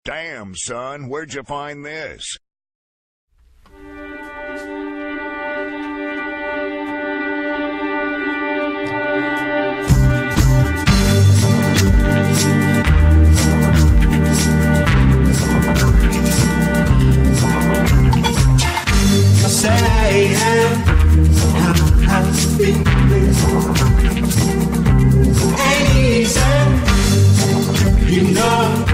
Damn, son, where'd you find this? Say how I'm feeling. Ain't easy, you know.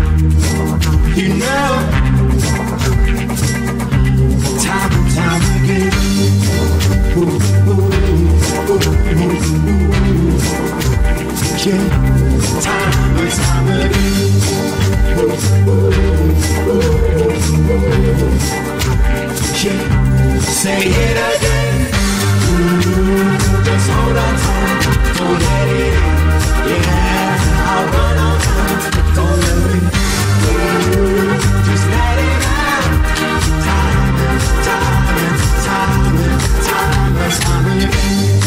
Time and time again. Yeah, time and time again. Yeah, say it again. Just hold on tight, don't let it in. Yeah, I'll run on time, don't let it in. Just let it out. Time and time and time and time and time again.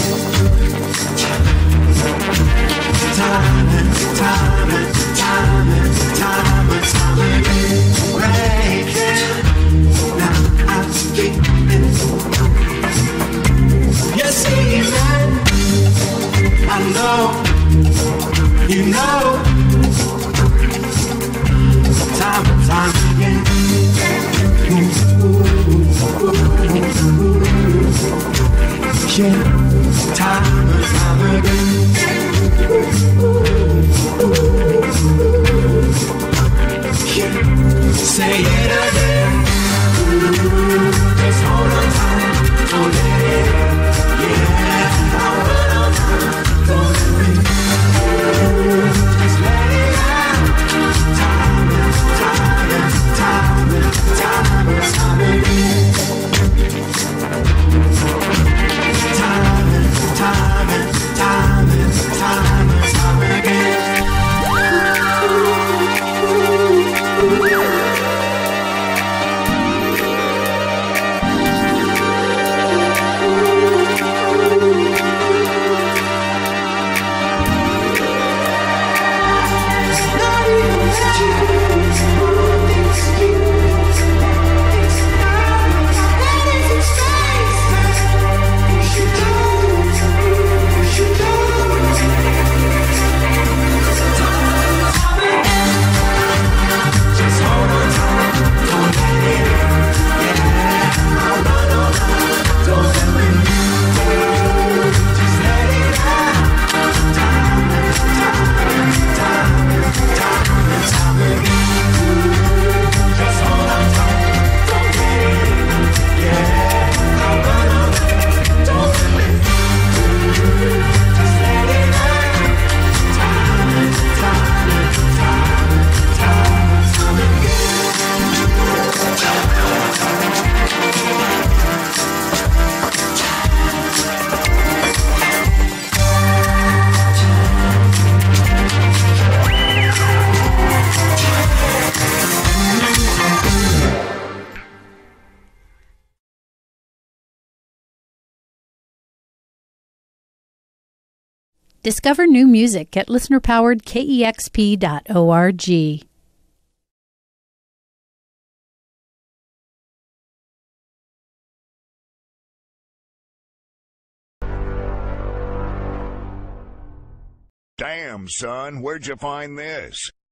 Time and time and time and time and time again. Breaking. Now I'm feeling. You see that? I know. You know. Time and time again. Yeah, time and time again. Yeah, say it again. Just hold on tight, don't let it in. Yeah, I'll run on time, don't let it in. Just let it out. Time and time and time and time and time again. Time and time and time and time and time again. Discover new music at listener-powered KEXP.org. Damn, son, where'd you find this?